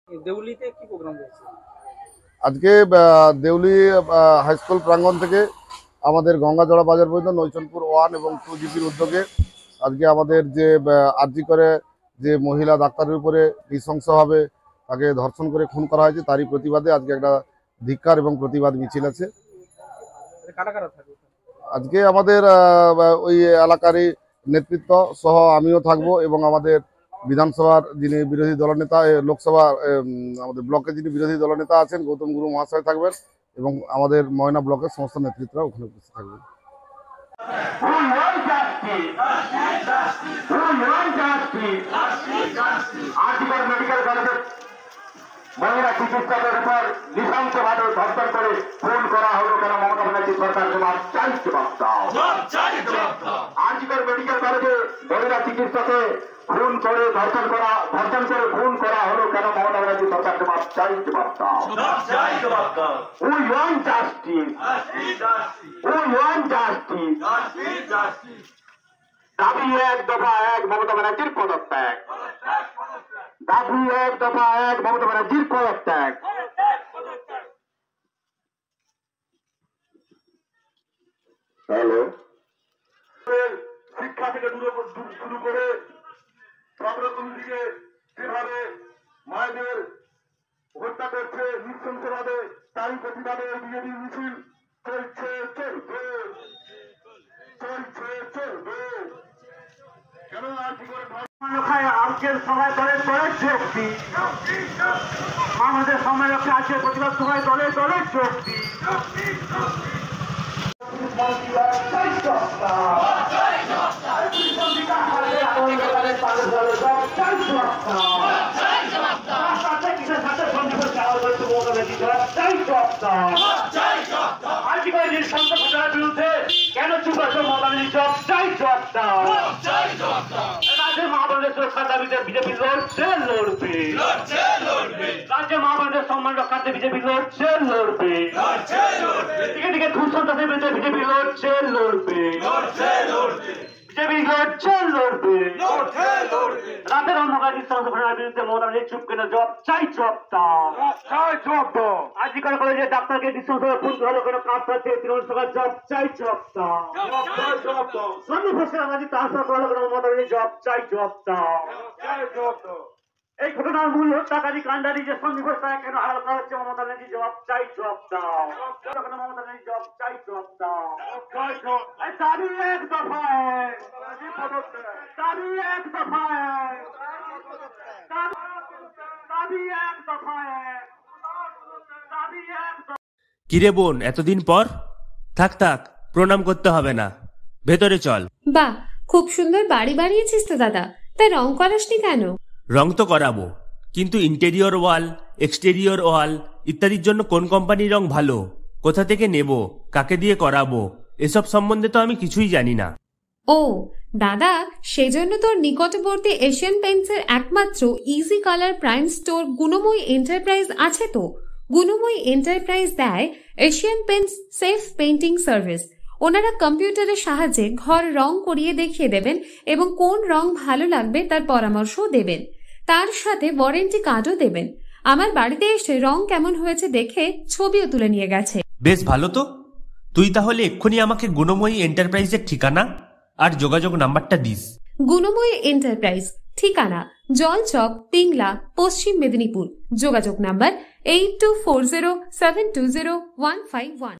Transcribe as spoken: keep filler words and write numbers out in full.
দেউলিতে কি প্রোগ্রাম হয়েছে আজকে? দেউলি হাই স্কুল প্রাঙ্গণ থেকে আমাদের গঙ্গাজড়া বাজার পর্যন্ত নৈচনপুর ওয়ান এবং টু জিপির উদ্যোগে আজকে আমাদের যে আরজি করে যে মহিলা ডাক্তারের উপরে নৃশংসভাবে তাকে ধর্ষণ করে খুন করা হয়েছে তারই প্রতিবাদে আজকে একটা ধিক্কার এবং প্রতিবাদ মিছিল আছে। আজকে আমাদের ওই এলাকারই নেতৃত্ব সহ আমিও থাকবো এবং আমাদের বিধানসভার যিনি বিরোধী দলনেতা, লোকসভা আমাদের ব্লকের যিনি বিরোধী দলনেতা আছেন গৌতম গুরু মহাশয় থাকবেন এবং আমাদের ময়না ব্লকের সমস্ত নেতৃত্বরা ওখানে উপস্থিত থাকবেন। মহিলা চিকিৎসকের উপর নৃশংসভাবে ধর্ষণ করে খুন করা হলো কেন মমতা ব্যানার্জি সরকার জবাব চাই, জবাব দাও। আরজিকর মেডিকেল কলেজে মহিলা চিকিৎসকে খুন করে ধর্ষণ করা ধর্ষণ করে খুন করা হলো কেন মমতা ব্যানার্জি সরকার জবাব চাই, জবাব দাও। We want justice, we want justice. দাবি এক দফা এক মমতা ব্যানার্জির পদত্যাগ, দাবি এক দফা এক মমতা ব্যানার্জির পদত্যাগ। হ্যালো, শিক্ষা থেকে শুরু করে প্রবর্তন দিকে যেভাবে মায়েদের হত্যা করছে নৃশংসভাবে, তারই প্রতিবাদে বিজেপি মিছিল চলছে, চলবে, চলছে, চলবে। কেন আর কি করে আজকের সভায় দলের দলের শক্তি, আমাদের সময় লক্ষ্যে আজকের প্রতিবাদ সভায় দলের দলের শক্তি। বিরুদ্ধে কেন চুপ আছে মমতা ব্যানার্জি? জব চাই, জব দাও। রাজ্যের মা বোনদের সুরক্ষার দাবিতে বিজেপি লড়ছে, লড়বে। রাজ্যের মা বোনদের সম্মান রক্ষার্থে বিজেপি লড়ছে, লড়বে। দিকে দিকে ঘুষ সন্ত্রাসের বিরুদ্ধে বিজেপি লড়ছে, লড়বে। বিজেপি লড়ছে, লড়বে। রাতের অন্ধকার ঘটনার বিরুদ্ধে মমতা ব্যানার্জি চুপ কেন? জব চাই, জব দাও। আজিকার কলেজে ডাক্তারকে নৃশংসভাবে খুন হলো কেন? কাজ পাচ্ছে তৃণমূল সরকার। জব চাই, জব দাও। সন্নি ঘোষের আমাদের ট্রান্সফার করা হলো কেন? মমতা ব্যানার্জি জব চাই, জব দাও। এই ঘটনার মূল হত্যাকারী কাণ্ডারি যে সন্নি ঘোষ তাকে কেন হারাল করা হচ্ছে? মমতা ব্যানার্জি জব চাই, জব দাও। মমতা ব্যানার্জি জব চাই, জব দাও। দাবি এক দফায়, দাবি এক দফায়, দাবি এক দফায়, দাবি এক দফায়। কিরে বোন, এতদিন পর? থাক থাক, প্রণাম করতে হবে না, ভেতরে চল। বাহ, খুব সুন্দর বাড়ি বানিয়েছিস তো দাদা, তাই রং করাসনি কেন? রং তো করাবো, কিন্তু ইন্টেরিয়র ওয়াল, এক্সটেরিয়র ওয়াল ইত্যাদির জন্য কোন কোম্পানির রং ভালো, কোথা থেকে নেব, কাকে দিয়ে করাবো, এসব সম্বন্ধে তো আমি কিছুই জানি না। ও দাদা, সেজন্য তোর নিকটবর্তী এশিয়ান পেইন্টসের একমাত্র easy colour prime store Gunamoyee enterprise আছে তো। গুণময়ী এন্টারপ্রাইজ দেয় Asian Paints safe painting service. ওনারা কম্পিউটারের সাহায্যে ঘর রং করিয়ে দেখিয়ে দেবেন এবং কোন রং ভালো লাগবে তার পরামর্শও দেবেন। তার সাথে ওয়ারেন্টি কার্ডও দেবেন। আমার বাড়িতে এসে রং কেমন হয়েছে দেখে ছবিও তুলে নিয়ে গেছে। বেশ ভালো তো। তুই তাহলে এক্ষুনি আমাকে গুণময়ী এন্টারপ্রাইজের ঠিকানা আর যোগাযোগ নাম্বারটা দিস। গুণময়ী এন্টারপ্রাইজ, ঠিকানা জলচক, পিংলা, পশ্চিম মেদিনীপুর। যোগাযোগ number eight two four zero seven two zero one five one.